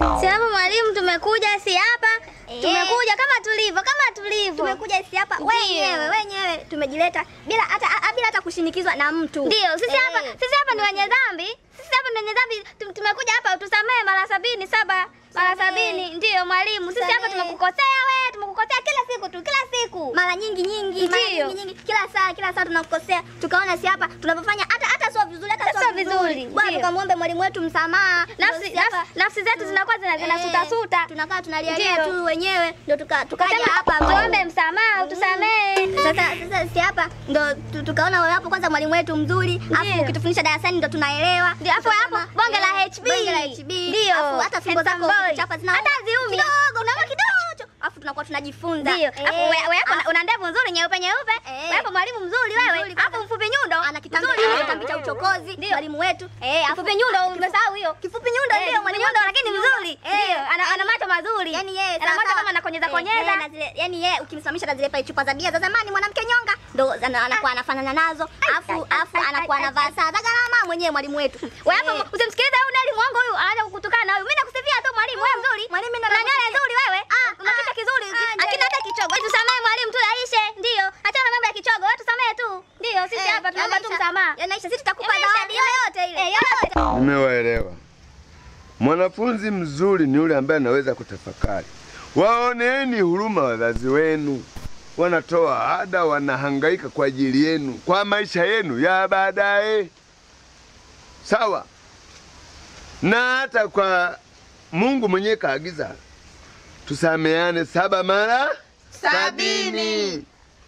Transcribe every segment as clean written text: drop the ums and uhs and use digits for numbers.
Si hapa mwalimu, tumekuja si hapa. Tumekuja kama tulivyo. Tumekuja si hapa wenyewe tumejileta bila hata kushinikizwa na mtu. Ndio, sisi hapa ni wenye dhambi. Tumekuja hapa utusamee mara 77. Mara 70 ndio mwalimu. Sisi hapa tumekukosea wewe, tumekukosea kila siku. Mara nyingi. Kila saa tunakukosea. Tukaona si hapa tunapofanya hata sio vizuri. Bwana tukamwombe mwalimu wetu msamaha. Nafsi zetu zinakuwa zinasuta. Tunakaa tunalialia tu wenyewe ndio tukaja hapa tuombe msamaha, utusamee. Sasa si hapa ndio tukaona wewe hapo kwanza mwalimu wetu mzuri, afu ukitufundisha darasani ndio tunaelewa. Ndio hapo bonge la HB. Ndio. Hata fimbo zako chapa zina hata ziumi. Kidogo unaona kidogo. Afu tunakuwa tunajifunza. Ndio. Wewe hapo una ndevu nzuri nyeupe. Wewe hapo mwalimu mzuri wewe. Hapo mfupi nyundo. Ana kitambi cha uchokozi mwalimu wetu. Mfupi nyundo umesahau hiyo. Kifupi nyundo ndio mwalimu nyundo lakini mzuri. Ndio. Ana macho mazuri. Yaani yeye ana macho kama anakonyeza. Yaani yeye ukimsimamisha na zile pale chupa za bia za zamani mwanamke nyonga ndo anakuwa anafanana nazo. Afu anakuwa anavaa saa za gharama mwenyewe mwalimu wetu. Wewe hapo usimsikilize huyu nani mwongo huyu anaanza kukutukana huyu. Mimi nakusifia tu mwalimu wewe mzuri. Mwalimu ndo na nywele nzuri wewe. Una kichwa kizuri. Akina hata kichogo. Tusamee mwalimu tu aishe. Ndio. Achana mambo ya kichogo. Wewe tusamee tu. Ndio sisi hapa tunaomba tu msamaha. Yanaisha sisi tutakupa zawadi yoyote ile. Nimewaelewa. Mwanafunzi mzuri ni yule ambaye anaweza kutafakari. Waoneeni huruma wazazi wenu. Wanatoa ada, wanahangaika kwa ajili yenu, kwa maisha yenu ya baadaye. Sawa? Na hata kwa Mungu mwenyewe kaagiza tusameane 7 mara 70.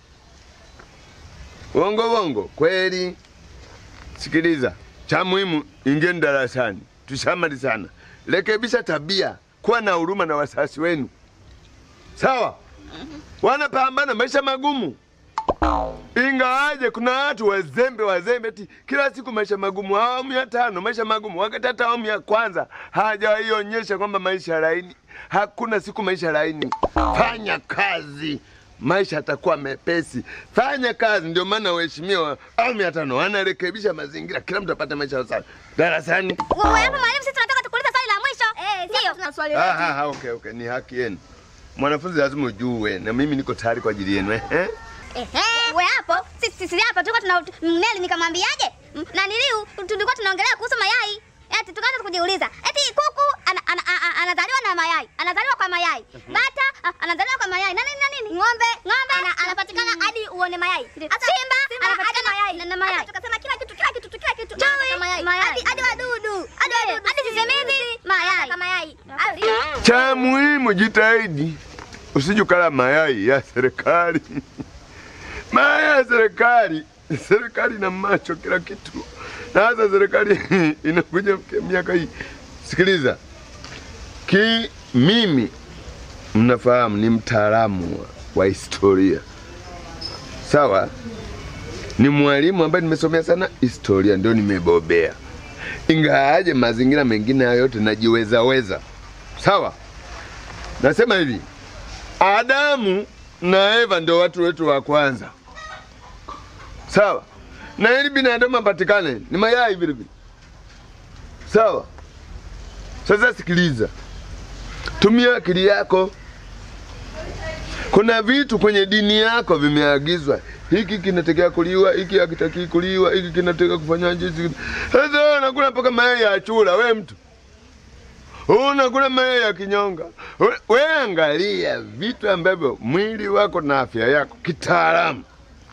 Wongo kweli. Sikiliza, cha muhimu ingeni darasani. Tushamalizana. Rekebisha tabia, kuwa na huruma na wazazi wenu. Sawa? Wanapambana maisha magumu. Ingawaje kuna watu wazembe eti kila siku maisha magumu, awamu ya 5 maisha magumu, wakati hata awamu ya kwanza hajaionyesha kwamba maisha laini. Hakuna siku maisha laini. Fanya kazi, maisha yatakuwa mepesi. Fanya kazi, ndio maana waheshimiwa awamu ya 5 wanarekebisha mazingira, kila mtu apate maisha sawa. Darasani. Wewe hapa mwalimu, sisi tunataka tukuulize swali la mwisho. Ndio tuna swali letu. Okay, ni haki yenu. Mwanafunzi lazima ujue na mimi niko tayari kwa ajili yenu. Wewe hapo sisi hapa tulikuwa Neli nikamwambiaje? Na niliu tulikuwa tunaongelea kuhusu mayai. Eti tukaanza kujiuliza. Eti kuku anazaliwa na mayai. Anazaliwa kwa mayai. Bata anazaliwa kwa mayai. Na nini? Ng'ombe anapatikana hadi uone mayai. Simba anapatikana mayai na mayai. Tukasema kila kitu mayai. Hadi wadudu. Hadi sisemizi mayai. Cha muhimu jitahidi usije kula mayai ya serikali. Mayai ya serikali na macho kila kitu. Na hasa serikali inakuja miaka hii. Sikiliza. Mimi mnafahamu ni mtaalamu wa historia. Sawa? Ni mwalimu ambaye nimesomea sana historia, ndio nimebobea. Ingawaje mazingira mengine yote najiweza. Sawa? Nasema hivi. Adamu na Eva ndio watu wetu wa kwanza. Sawa? Na ili binadamu apatikane ni mayai vile. Sawa? Sasa sikiliza. Tumia akili yako. Kuna vitu kwenye dini yako vimeagizwa. Hiki kinatakiwa kuliwa, hiki hakitaki kuliwa, hiki kinatakiwa kufanyaje. Sasa unakula mpaka mayai ya chura wewe mtu. Unakula mayai ya kinyonga. Wewe angalia vitu ambavyo mwili wako na afya yako kitaalamu.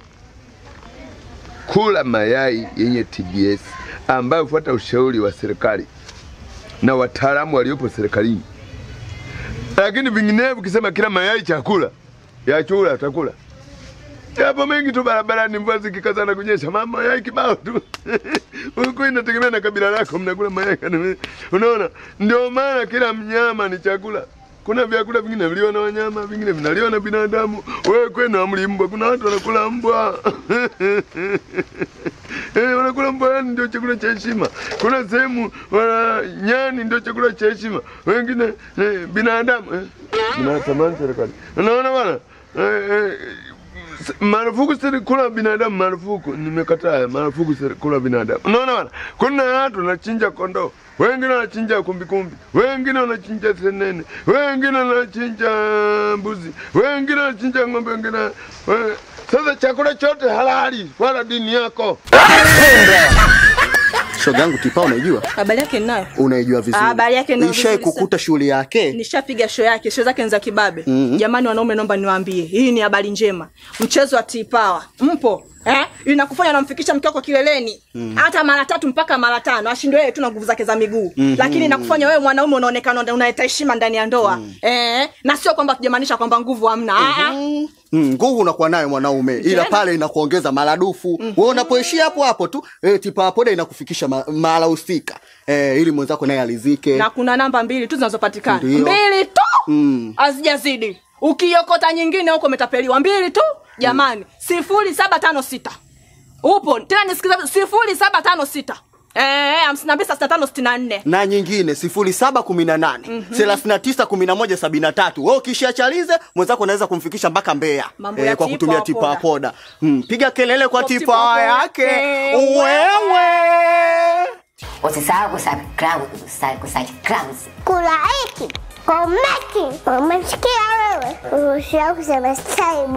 Kula mayai yenye TBS ambayo hufuata ushauri wa serikali na wataalamu waliopo serikalini. Lakini vinginevyo ukisema kila mayai chakula ya chura utakula. Hapo mengi tu barabarani mvua zikikazana kunyesha mama mayai kibao tu. Huko inategemea na kabila lako mnakula mayai kana. Unaona? Ndio maana kila mnyama ni chakula. Kuna vyakula vingine viliwa na wanyama, vingine vinaliwa na binadamu. Wewe kwenu amli mbwa, kuna watu wanakula mbwa. Wanakula mbwa, ndio chakula cha heshima. Kuna sehemu nyani ndio chakula cha heshima. Wengine binadamu. Tunatamani serikali. Unaona bwana? marufuku siri kula binadamu, marufuku. Nimekataa, marufuku siri kula binadamu. Unaona bwana? Kuna watu wanachinja kondoo, wengine wanachinja kumbikumbi, wengine wanachinja senene, wengine wanachinja mbuzi, wengine wanachinja ng'ombe, wengine sasa chakula chote halali wala dini yako. Shoga yangu Tipa unajua? Habari yake ninayo. Unaijua vizuri. Habari yake ninayo. Nishai kukuta shughuli yake. Nishapiga show yake, show zake ni za kibabe. Jamani wanaume naomba niwaambie, hii ni habari njema. Mchezo wa Tipawa. Mpo? Inakufanya unamfikisha mke wako kileleni. Hata mara 3 mpaka mara 5. Ashindwe yeye tu na nguvu zake za miguu. Lakini inakufanya wewe mwanaume unaonekana unaleta heshima ndani ya ndoa. Na sio kwamba tujamaanisha kwamba nguvu hamna. Nguvu unakuwa nayo mwanaume, ila pale inakuongeza maradufu. Wewe unapoishia hapo hapo tu, Tipa poda inakufikisha mara husika. Ili mwenzako naye alizike. Na kuna namba 2 tu zinazopatikana. 2 tu. Hazijazidi. Ukiokota nyingine huko umetapeliwa. 2 tu. Jamani, 0756. Upo, tena nisikiza 0756. 526564. Na nyingine 0718 391173. Wewe ukishachalize mwenzako anaweza kumfikisha mpaka Mbeya kwa kutumia Tipa poda. Piga kelele kwa Tipa yake. Wewe. Usisahau kusubscribe, kulike, comment, umesikia wewe? Usisahau kusubscribe.